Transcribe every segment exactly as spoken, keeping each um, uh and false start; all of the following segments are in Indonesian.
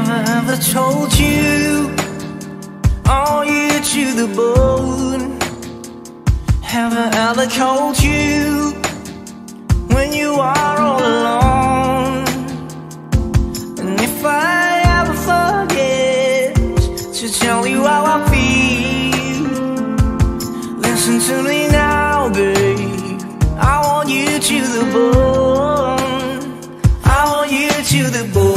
Have I ever told you, are you to the bone? Have I ever called you when you are all alone? And if I ever forget to tell you how I feel, listen to me now, babe. I want you to the bone. I want you to the bone.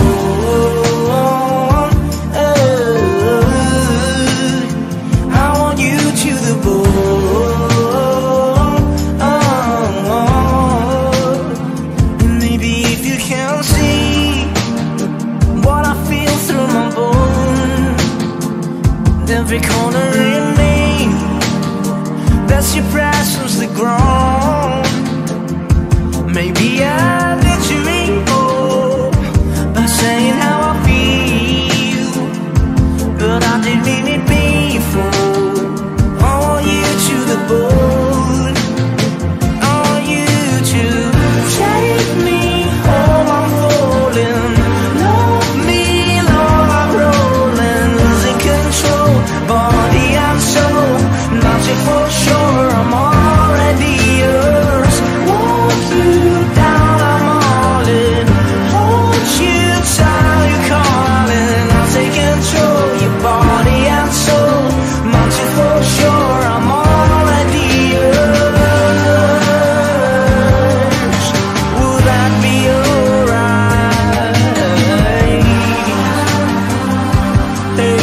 Every corner in me, that's your presence that grown. Maybe I let you in hope by saying how I feel, but I didn't mean it before. I want you to the bone. I want you to take me home. I'm falling. Love me, Lord, I'm rolling, losing control. Body and soul, nothing for sure. I'm already yours. Want you down, I'm all in. Hold you tight, you're calling. I'll take control, your body and soul. Nothing for sure. I'm already yours. Would that be alright? Hey.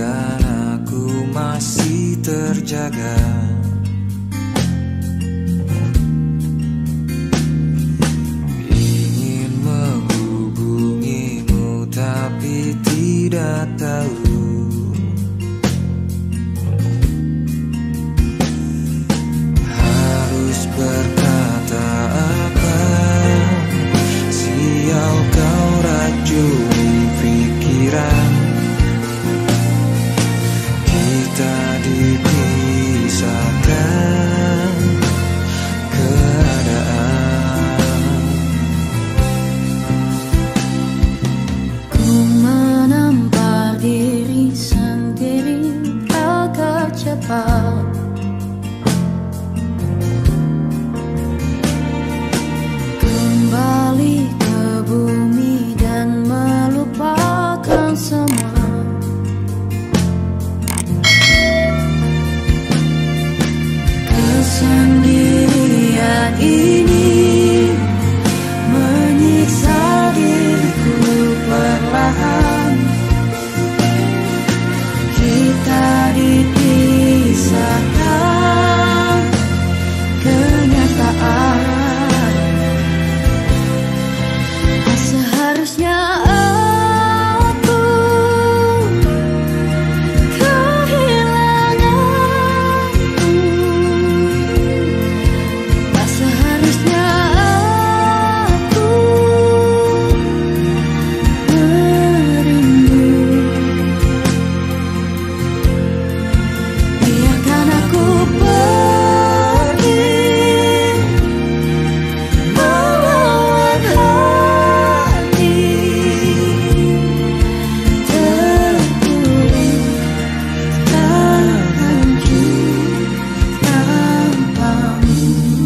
biarkan aku masih terjaga. Ingin menghubungimu tapi tidak tahu harus berkata apa. Sial kau racuni pikiran, kita dipisahkan keadaan. Ku menampar diri sendiri agak cepat, kembali ke bumi dan melupakan semua. Kesendirian ini menyiksa diriku perlahan. Kita dipisahkan kenyataan. Seharusnya aku kehilanganmu, tak seharusnya aku merindu. Biarkan aku pergi melawan hati, terpuruk dan hancur tanpamu.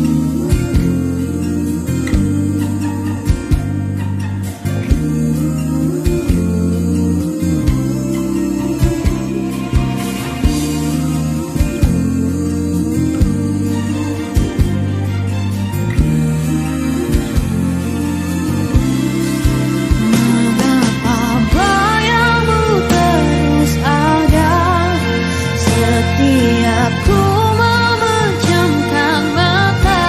Mengapa bayangmu terus ada setiap ku memejamkan mata?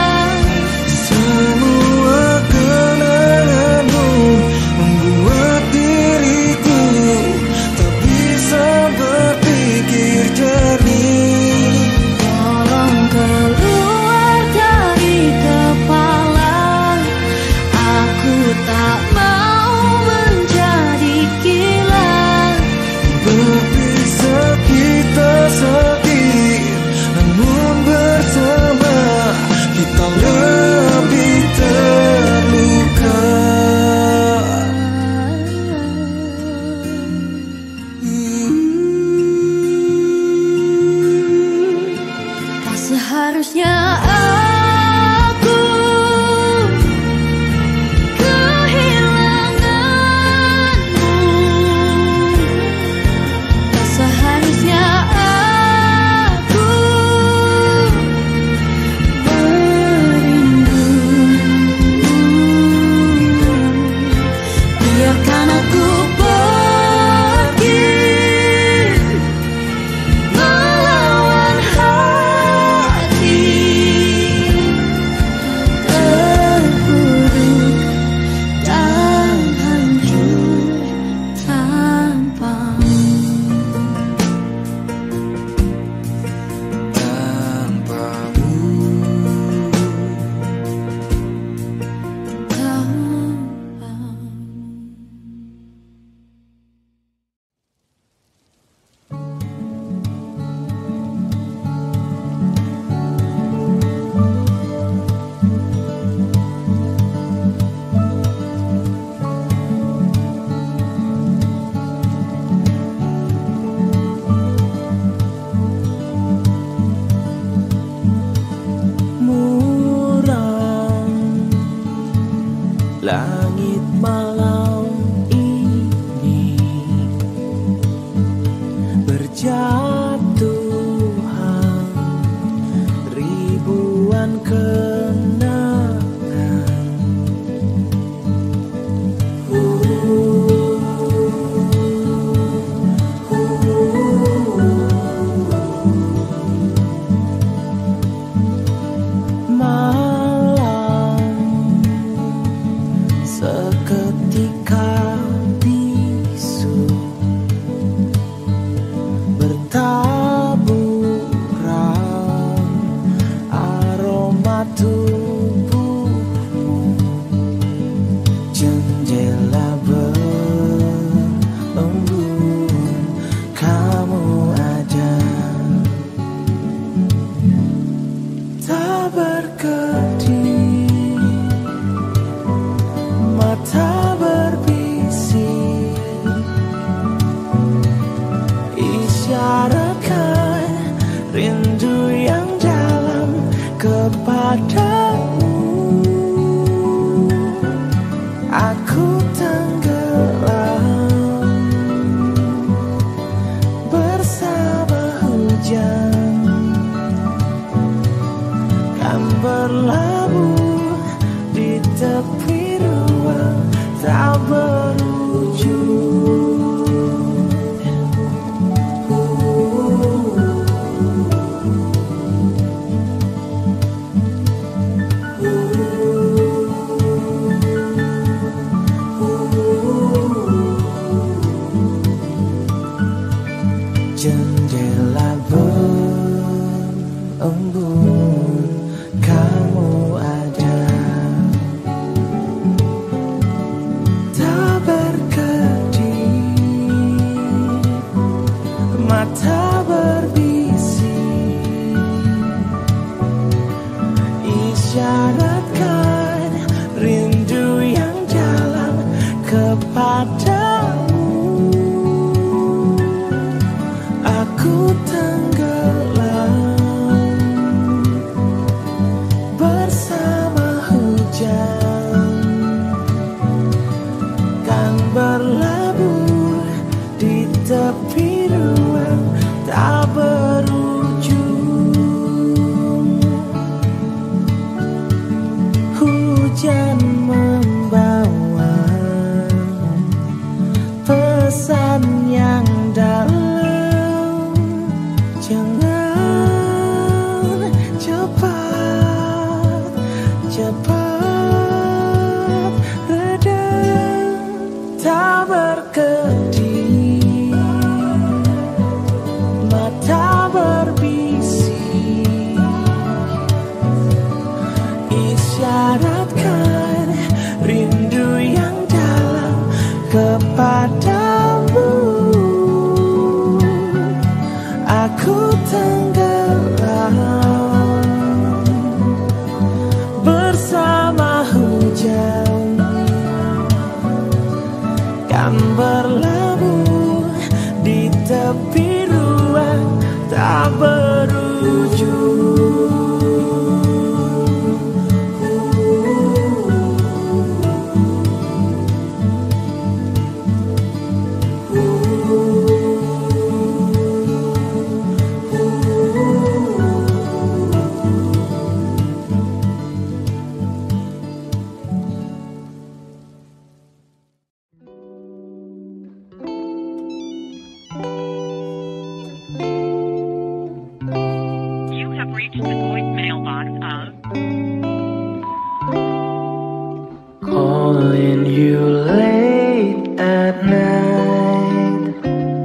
Semua kenanganmu membuat diriku tak bisa berpikir jernih. Tolong keluar dari kepala, aku tak mau menjadi gila. Berpisah kita sakit, namun bersama kita lebih terluka. Tak seharusnya aku kehilanganmu, tak seharusnya aku merindu. Biarkan aku pergi melawan hati, taburan aroma tubuhmu, jendela berembun, kamu ada. Tak berkedip, mata berbisik, isyaratkan rindu yang dalam kepadamu. Aku tenggelam bersama hujan, kan berlabuh di tepi ruang tak berujung. Jendela berembun, kamu ada. Tak berkedip, mata berbisik, isyaratkan rindu yang dalam kepadamu. Aku tenggelam bersama hujan, kan berlabuh di tepi ruang tak berujung. Hujan membawa pesan yang dalam, jangan cepat, cepat reda. Tak berkedip, mata berbisik, isyaratkan rindu yang dalam kepadamu. Aku tenggelam bersama hujan, kan berlabuh di tepi ruang tak berujung. Calling you late at night,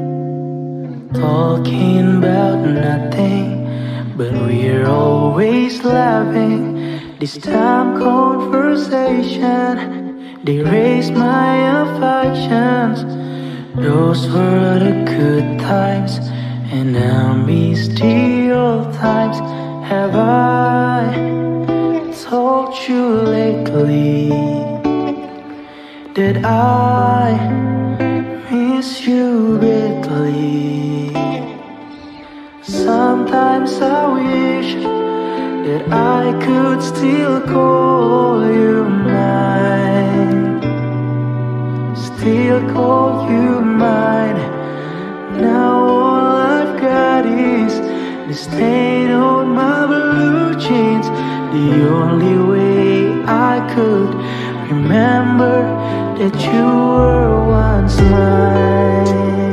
talking about nothing, but we're always laughing. This time conversation, they raised my affections. Those were the good times, and I miss the old times. Have I told you lately that I miss you badly? Sometimes I wish that I could still call you mine, still call you mine. Now all I've got is the stain on my blue jeans. The only way I could remember that you were once mine.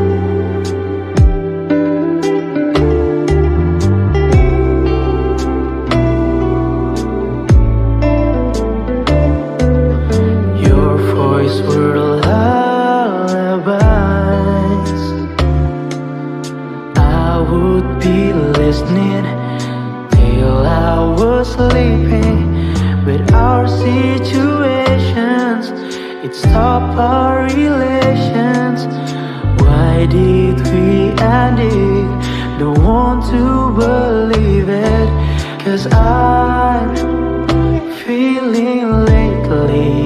Your voice were lullabies. I would be listening till I was sleeping. But our situations, it stopped our relations. Why did we end it? Don't want to believe it, 'cause I'm feeling lately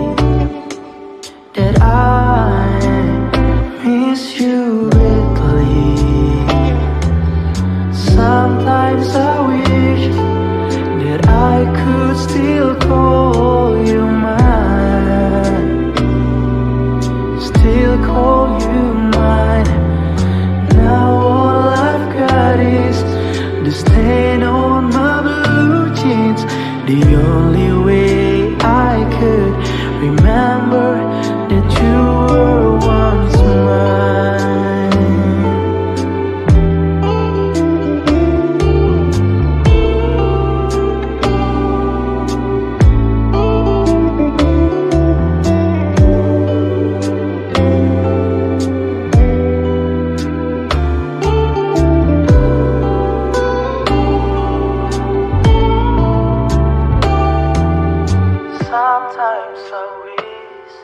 that I miss you greatly. Sometimes I wish that I could still call you mine, still call you mine. Now all I've got is the stain on my blue jeans. The only way I could remember that you were once mine. Sometimes I wish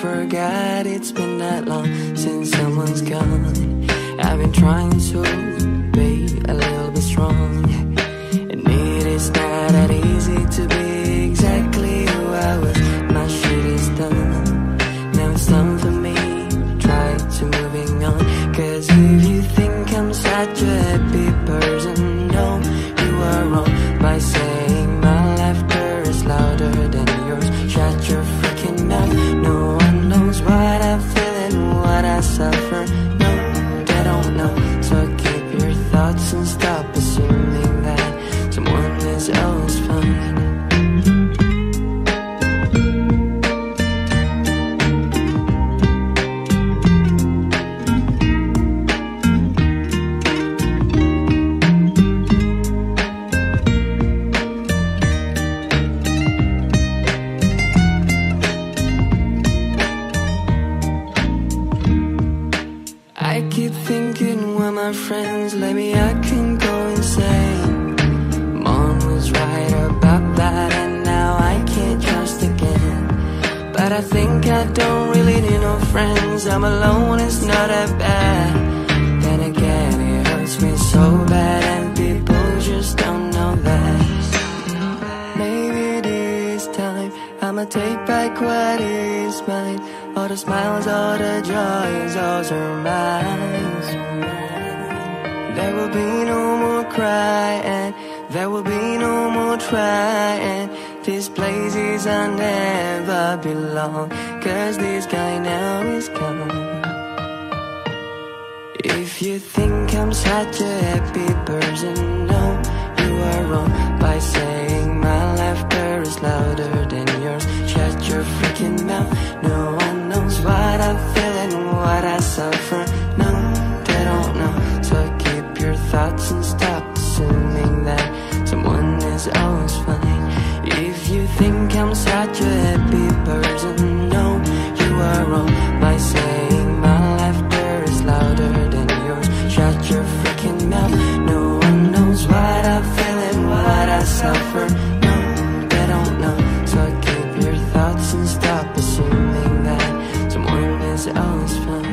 forgot it's been that long since someone's gone. I've been trying to be a little bit strong, and it is not that easy to be exactly who I was. My shit is done, now it's time for me. Try to moving on, cause if you think I'm such a happy person, no, you are wrong by saying my laughter is louder than yours. Shut your freaking mouth. No one knows what I feel and what I suffer. No, they don't know. So keep your thoughts and stop assuming that someone is always fine. I keep thinking when my friends let me, I can go insane. Mom was right about that, and now I can't trust again. But I think I don't really need no friends. I'm alone, it's not that bad. Then again, it hurts me so bad, and people just don't know that. Maybe this time I'ma take back what is mine. All the smiles, all the joys, all are mine. There will be no more crying, there will be no more trying. This place is I never belong, cause this guy now is gone. If you think I'm such a happy person, no, you are wrong by saying my laughter is louder than yours. Shut your freaking mouth. No one knows what I feel and what I suffer. No, they don't know. So keep your thoughts and stop assuming that someone is always fine. If you think I'm such a happy person, no, you are wrong by saying my laughter is louder than yours. Shut your freaking mouth. No one knows what I feel and what I suffer. No, they don't know. So keep your thoughts and stop assuming that someone is always fine.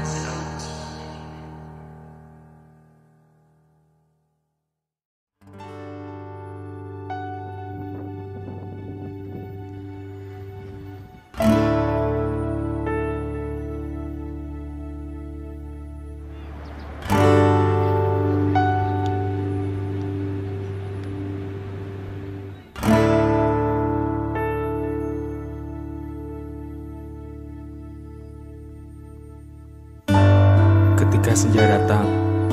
Ketika senja datang,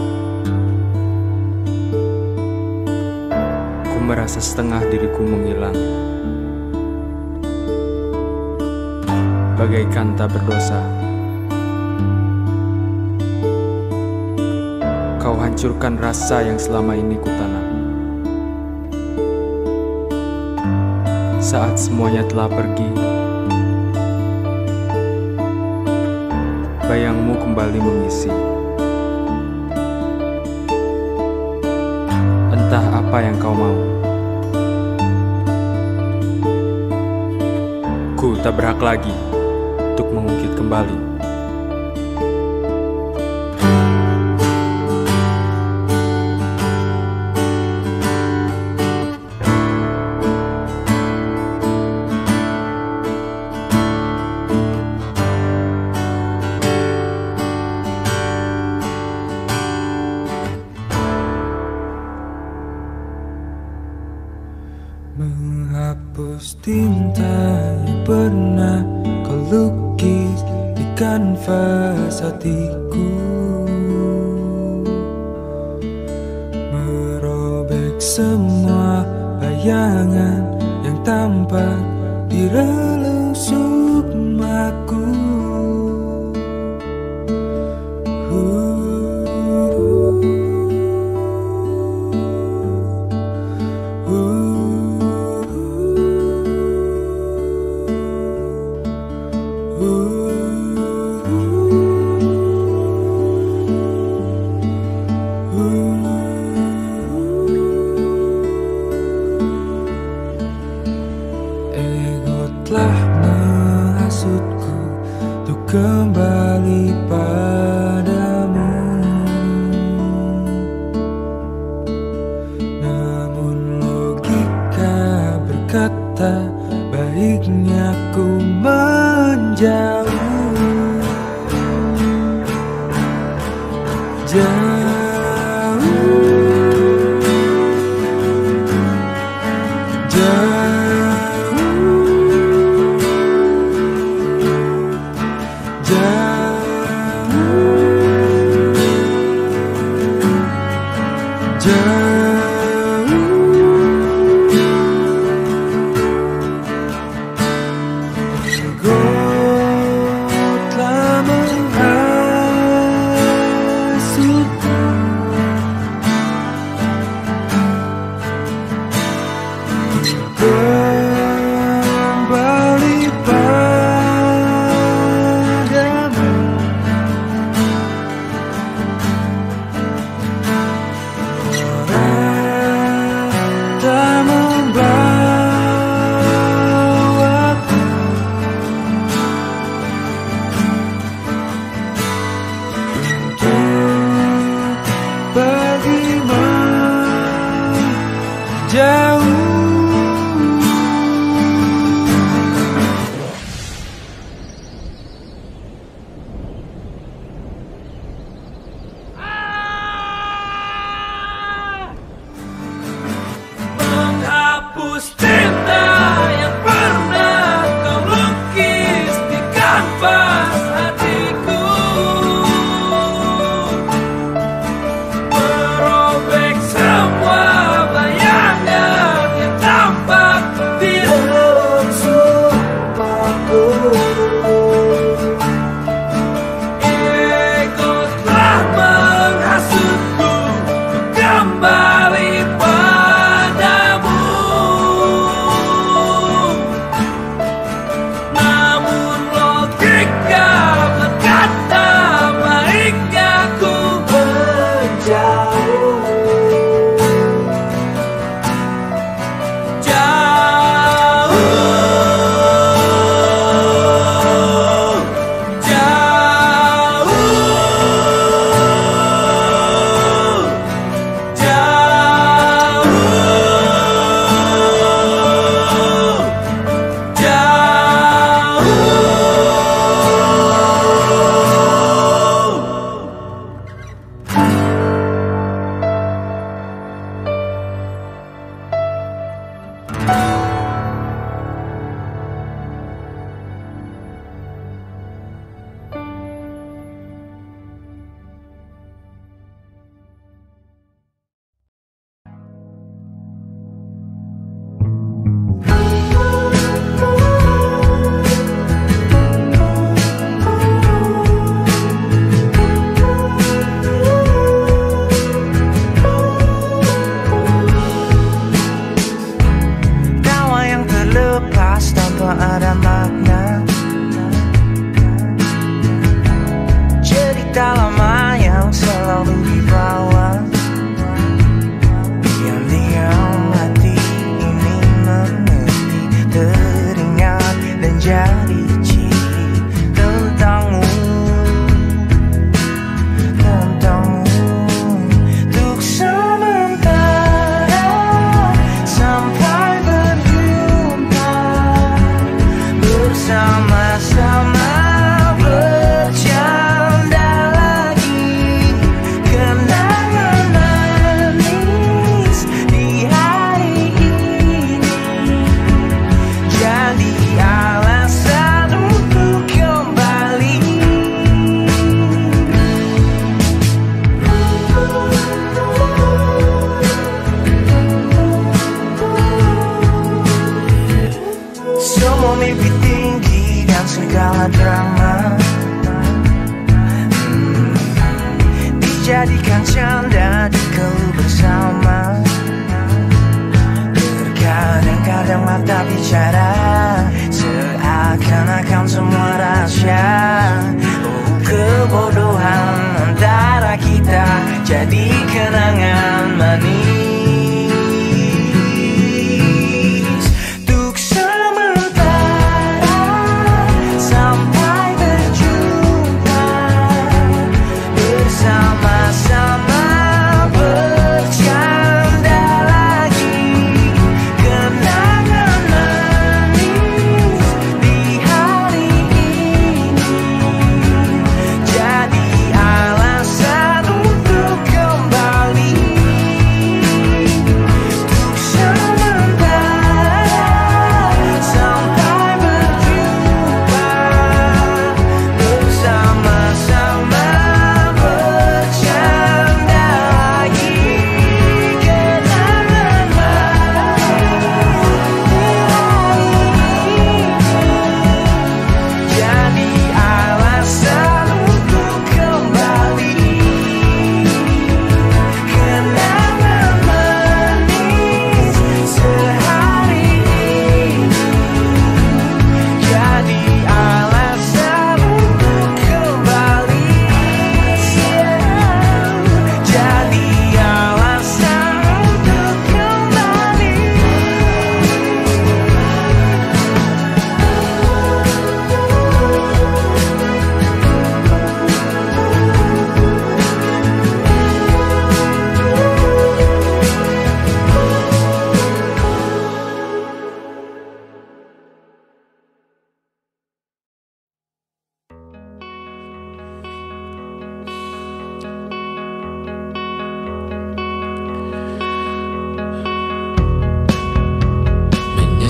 ku merasa setengah diriku menghilang, bagaikan tak berdosa. Kau hancurkan rasa yang selama ini kutanam. Saat semuanya telah pergi, bayangmu kembali mengisi. Entah apa yang kau mau, ku tak berhak lagi untuk mengungkit kembali. Menghapus tinta yang pernah kau lukis di kanvas hatiku, merobek semua bayangan yang tampak di relung sukmaku. Ego telah menghasutku kata baiknya ku menjauh. Jauh, jauh, jauh, jauh. Ego telah menghasutku, kembali padamu. Orang tak membawaku untuk pergi menjauh. Menghapus cinta yang pernah kau lukis di kanvas hatiku, merobek semua bayangan yang tampak di dalam sumpahku. Ego telah menghasutku untuk kembali padamu, namun logika berkata baiknya ku menjauh. Jauh, jauh, jauh, Tawa yang terlepas tanpa ada makna, cerita lama yang selalu dibawa. Diam-diam hati ini mengerti, teringat dan jadi ciri tentangmu, tentangmu. Untuk sementara sampai berjumpa, bersama-sama bercanda lagi, kenangan manis di hari ini jadi alasan untuk kembali. Semua mimpi tinggi dan segala drama hmm, dijadikan canda di keluh bersama. Terkadang-kadang mata bicara seakan-akan semua rahasia. Oh, kebodohan antara kita jadi kenangan manis. Untuk sementara sampai berjumpa, bersama-sama bercanda lagi, kenangan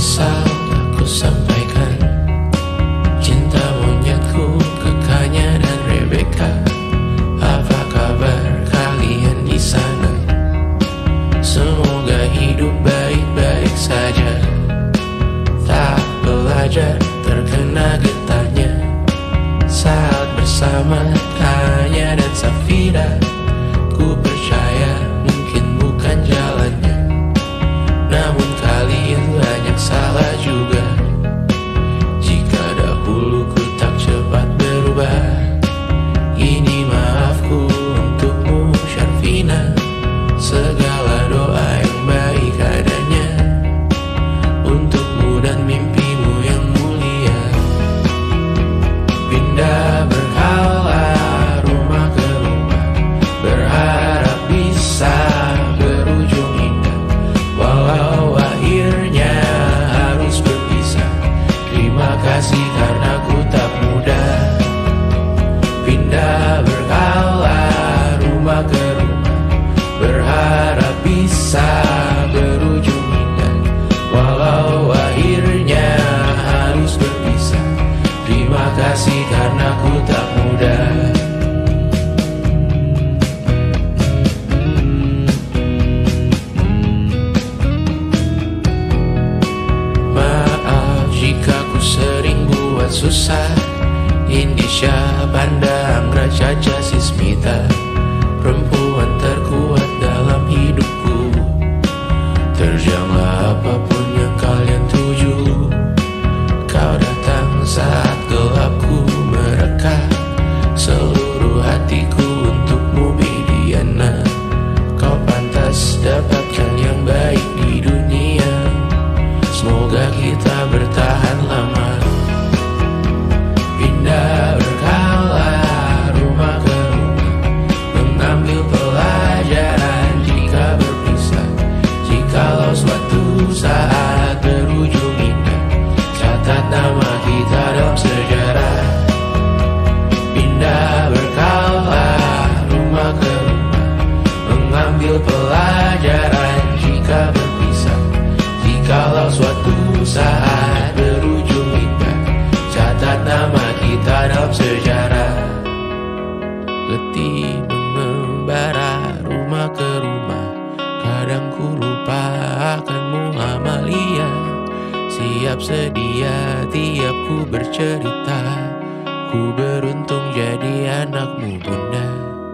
bisa aku sampaikan cinta monyetku ke Kanya dan Rebecca. Apa kabar kalian di sana? Semoga hidup baik-baik saja. Tak belajar terkena getahnya saat bersama Kanya dan Safira. Ku percaya mungkin bukan jalannya, namun kalian banyak salah juga. Jika dahulu ku tak cepat berubah, ini maafku untukmu Syarfina. Segala doa yang baik adanya untukmu dan mimpimu yang mulia. Pindah berkala rumah ke rumah, berharap bisa berujung indah. Walau akhirnya harus berpisah, terima kasih karena ku tak mudah. Pindah berkala rumah ke rumah, berharap bisa berujung indah. Walau akhirnya harus berpisah, terima kasih karena ku tak mudah. Maaf jika ku sering buat susah. Indisha, Banda, Anggra, Caca, Sismita, perempuan terkuat dalam hidupku. Terjanglah apapun yang kalian tuju. Kau datang saat gelapku mereka. Seluruh hatiku untukmu Bidiana. Kau pantas dapatkan yang baik di dunia. Semoga kita bertahan lama. Pindah berkala rumah ke rumah, mengambil pelajaran jika berpisah. Jikalau suatu saat berujung indah, catat nama kita dalam sejarah. Pindah berkala rumah ke rumah, mengambil pelajaran jika berpisah. Jikalau suatu saat berujung indah, catat nama kita dalam sejarah. Letih mengembara rumah ke rumah, kadang ku lupa akanmu Amalia. Siap sedia tiap ku bercerita, ku beruntung jadi anakmu Bunda.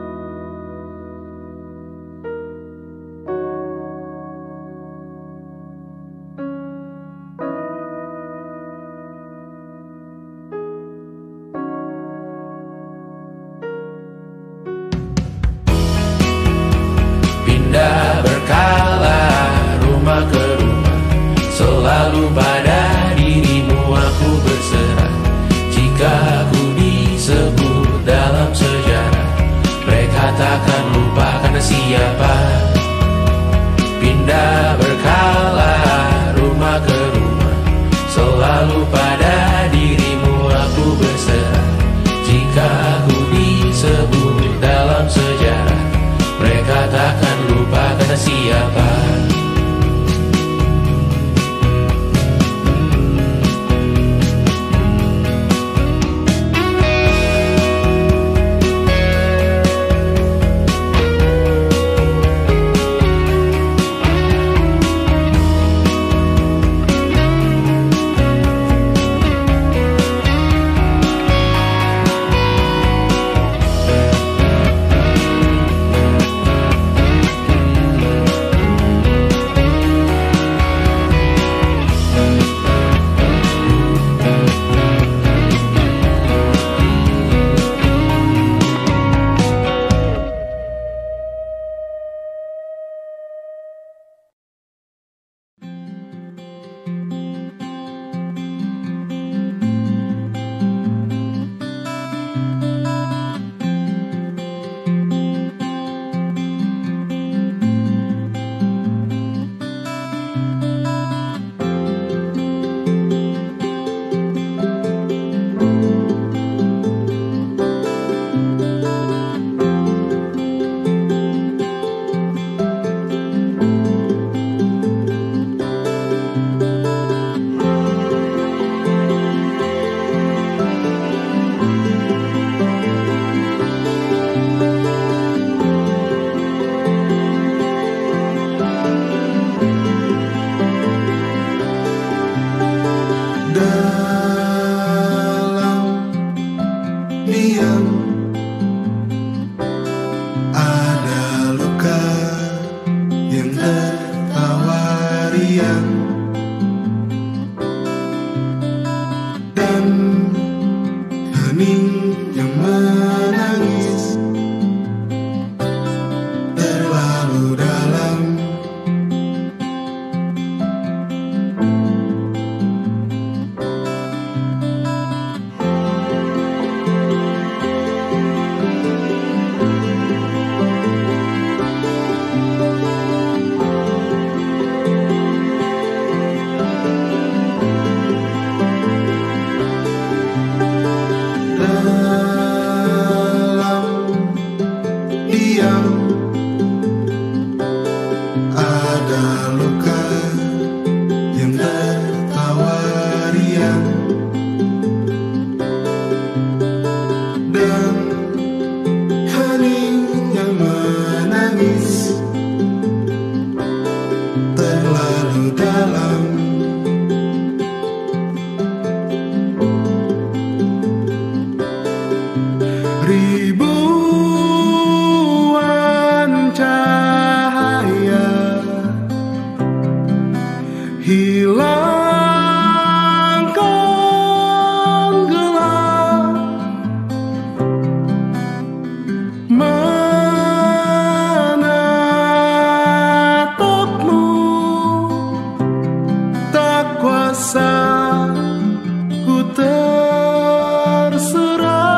Pindah berkala rumah ke rumah, selalu pada dirimu aku berserah. Jika aku disebut dalam sejarah, mereka takkan lupa karena siapa. Pindah berkala rumah ke rumah, selalu pada dirimu aku berserah. Jika aku disebut dalam sejarah, mereka takkan lupa karena siapa. hilangkan gelap menatapmu, tak kuasa ku terserah.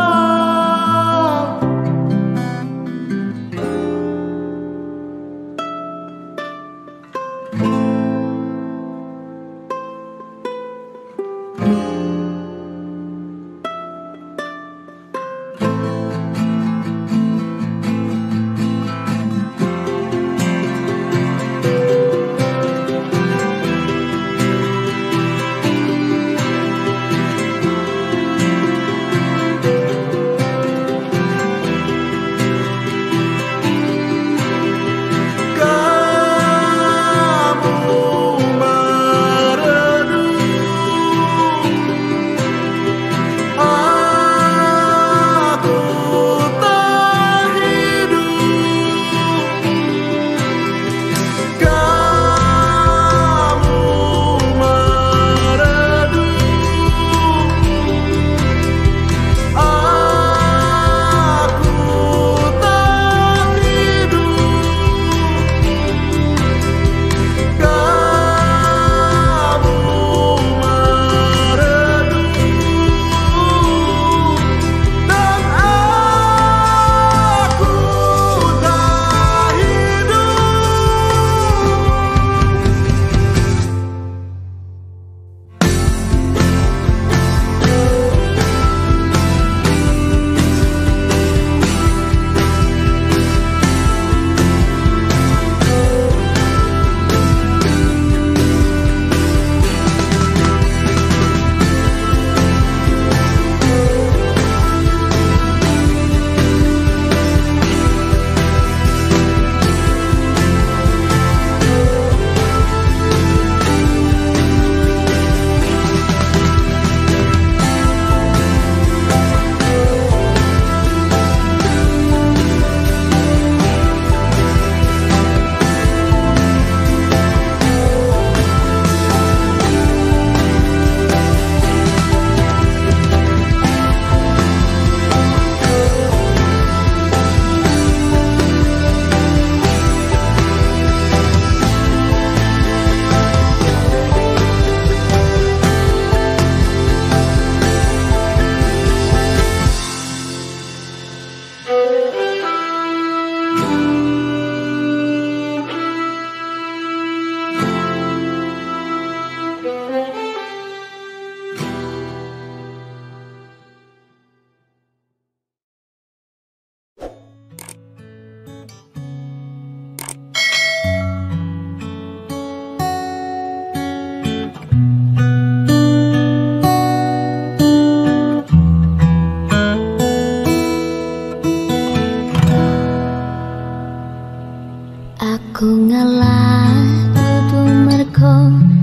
Aku ngalah dudu merko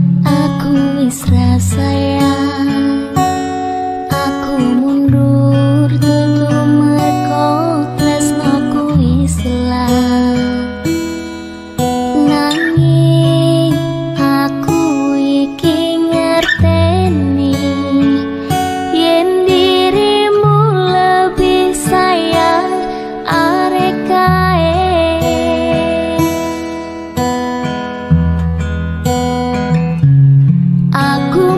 aku wis sayang. Aku mundur dudu merko tresnoku wis ilang. Nanging aku iki ngerteni yen dirimu lebih sayang arek kae. Aku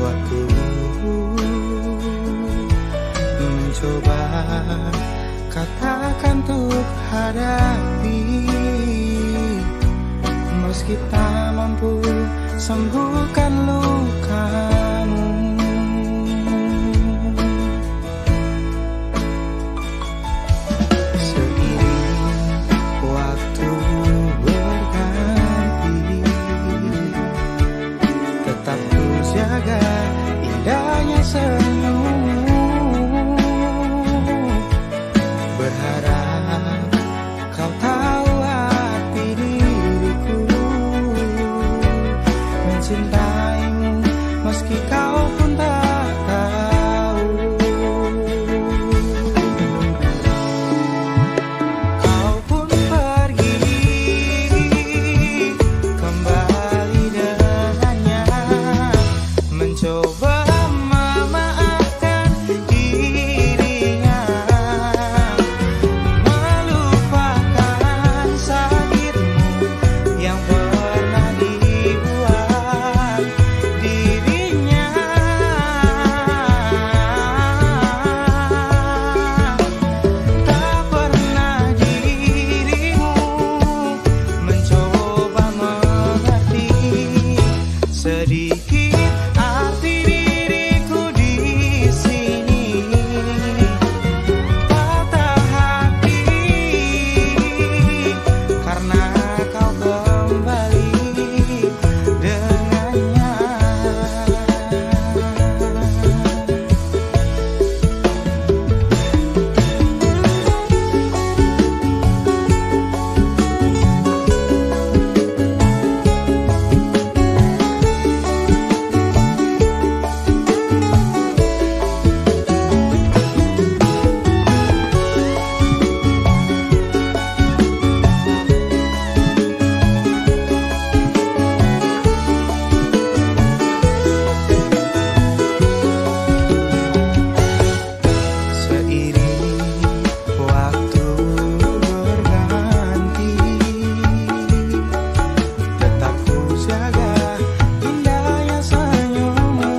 waktu mencoba katakan untuk hadapi, meski tak mampu sembuhkan lukamu. Seiring waktu berganti, tetap ku jaga indahnya senyummu, berharap kau tahu hati diriku, mencintaimu meski kau pun tak tahu. Kau pun pergi kembali dengannya, mencoba memaafkan dirinya, melupakan sakitmu yang pernah dibuat dirinya. Tak pernah dirimu mencoba mengerti sedikit arti diriku di sini. Patah hati karena kau kembali dengannya. Seiring waktu berganti, tetap ku jaga indahnya senyummu,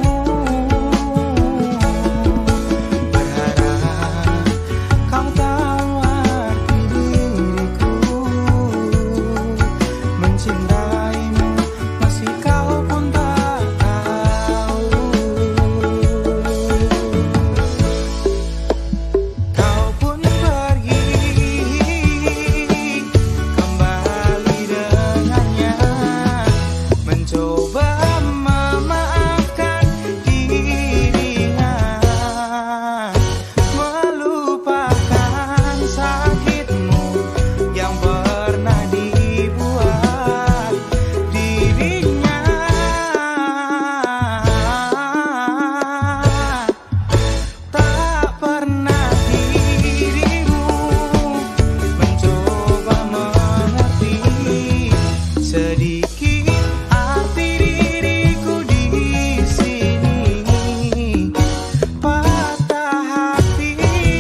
berharap kau tahu arti diriku, mencintaimu meski kau pun tak tahu. Kau pun pergi kembali dengannya, mencoba memaafkan dirinya, melupakan sakitmu yang pernah dibuat dirinya. Tak pernah dirimu mencoba mengerti sedikit arti diriku di sini. Patah hati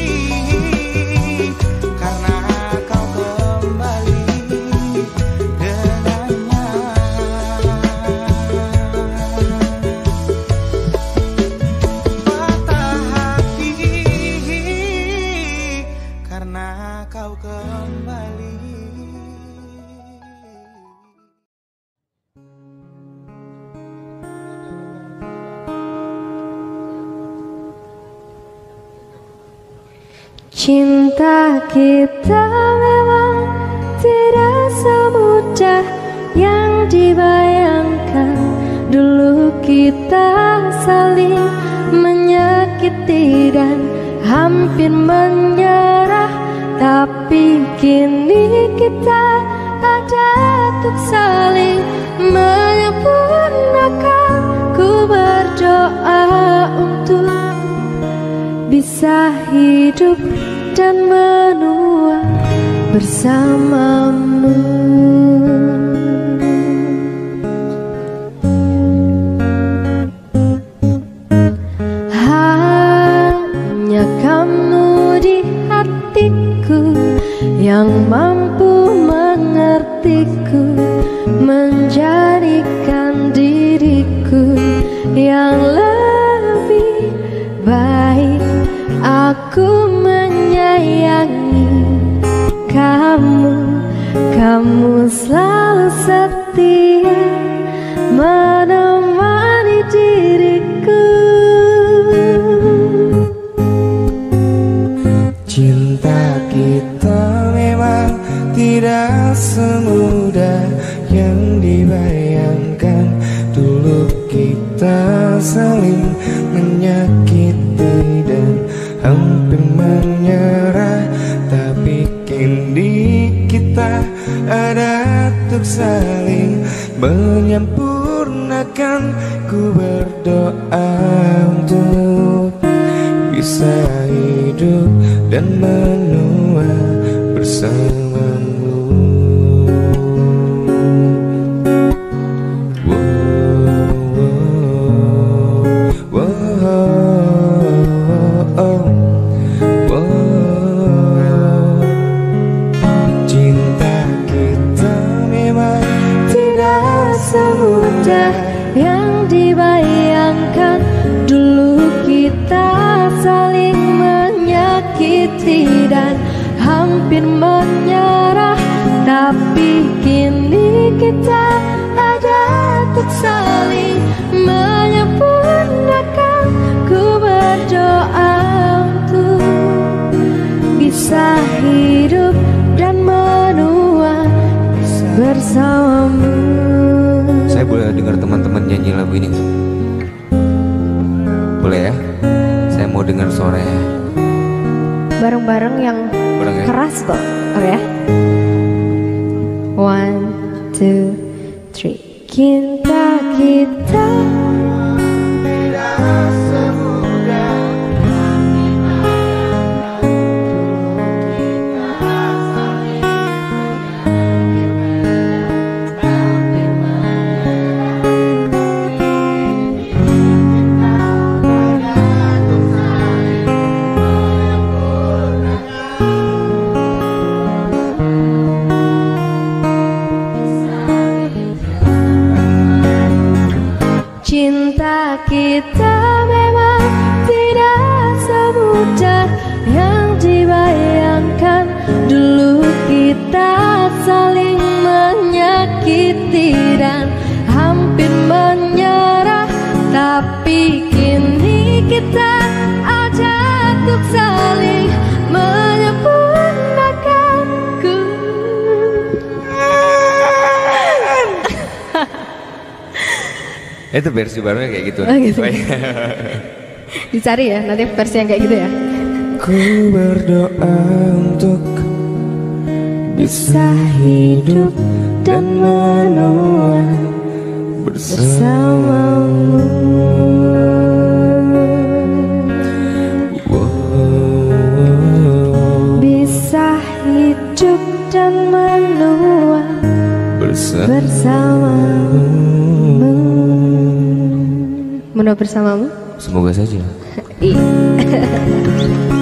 karena kau kembali dengannya. Patah hati karena kau kembali. Cinta kita memang tidak semudah yang dibayangkan. Dulu kita saling menyakiti dan hampir menyerah, tapi kini kita ada untuk saling menyempurnakan. Ku berdoa untuk bisa hidup dan menua bersamamu. Hanya kamu di hatiku yang mampu mengertiku, menjadikan diriku yang lebih tidak semudah yang dibayangkan. Dulu kita saling menyakiti dan hampir menyerah, tapi kini kita ada untuk saling menyempurnakan. Ku berdoa untuk bisa hidup dan menua bersamamu. Cinta kita memang tidak semudah yang dibayangkan. Dulu kita saling menyakiti dan hampir menyerah, tapi kini kita ada untuk saling menyempurnakan. Ku berdoa untuk bisa hidup dan menua bersamamu. Saya boleh dengar teman-teman nyanyi lagu ini nggak? Boleh ya? Saya mau dengar suaranya. Bareng-bareng yang Bareng ya? keras kok. Oke ya. One, two, three. Cinta kita tidak semudah Cinta kita memang tidak semudah yang dibayangkan. Dulu kita saling menyakiti dan hampir menyerah, tapi kini kita ada untuk saling menyempurnakan. Ku Itu versi barunya kayak gitu. Oh, gitu. Dicari ya nanti versi yang kayak gitu ya. Ku berdoa untuk bisa hidup dan menua bersamamu. Bisa hidup dan menua bersamamu. Menua bersamamu. Semoga saja. Iya.